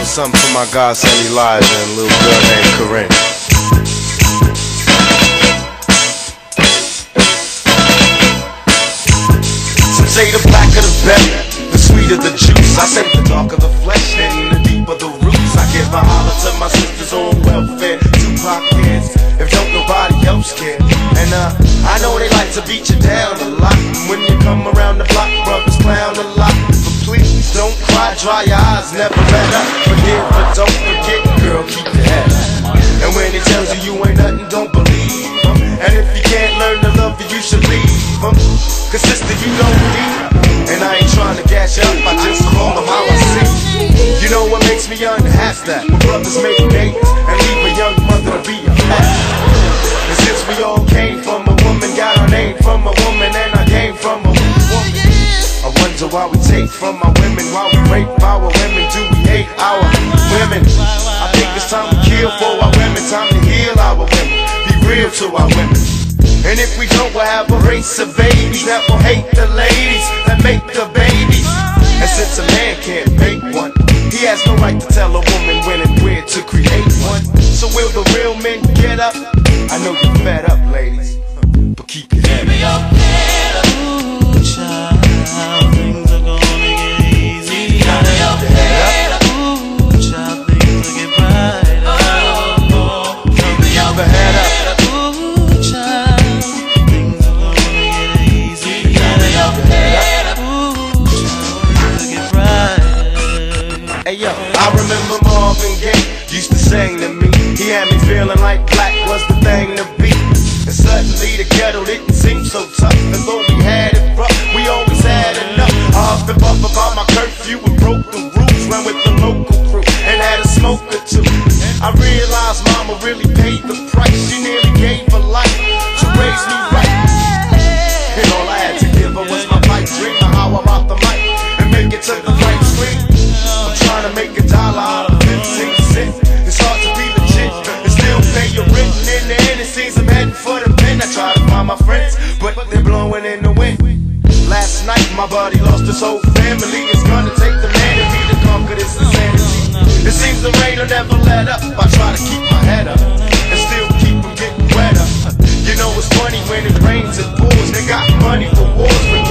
something for my godson Elijah and a little girl named Corinne. Some say the blacker the better, the sweeter the juice. I say the darker the flesh and the deeper the roots. I give a holler to my sisters on welfare, Tupac kids, if don't nobody else care. And I know they like to beat you down a lot. When you come around the block, brothers clown a lot. But please don't cry, dry your eyes, never let up. Forgive but don't forget, girl, keep your head up. And when he tells you you ain't nothing, don't believe him. And if you can't learn to love you, you should leave him. Cause sister, you don't need him. And I ain't trying to gas you up, I just call him how I see. You know what makes me unhappy? That when brothers make babies and leave a young mother to be a father. And since we all came from a woman, got our name from a woman, and I came from a woman, I wonder why we take from our women, why we rape our women, do we hate our women? I think it's time to kill for our women, time to heal our women, be real to our women. And if we don't, we'll have a race of babies that will hate the ladies that make the babies. And since a man can't make one, he has no right to tell a woman when and where to create one. So will the real men get up? I know you're fed up, ladies, but keep your head up. Ooh, child, things are gonna get easy. Keep your head up. Ooh, child, things will get brighter. Keep your head up. Ooh, child, things are gonna get easy. Keep your head up. Ooh, child, things will get brighter. Hey yo, I remember Marvin Gaye used to sing to me. He had me feeling like black was the thing to be. And suddenly the ghetto didn't seem so tough. And though we had it rough, we always had enough. I huffed and puffed about my curfew and broke the rules. Ran with the local crew and had a smoke or two. I realized mama really paid the price. She nearly gave her life to raise me right. And all I had to give her was my pipe dream of how I rock the mic and make it to the right screen. I'm trying to make $1 out of 15 cents. It's hard to be legit and still pay your rent. And in the end it seems I'm heading for the pen. I try to find my friends, but they're blowing in the wind. Last night my buddy lost his whole family. It's gonna take the man in me to conquer this insanity. It seems the rain will never let up. I try to keep my head up and still keep from getting wetter. You know it's funny when it rains and pours. They got money for wars, but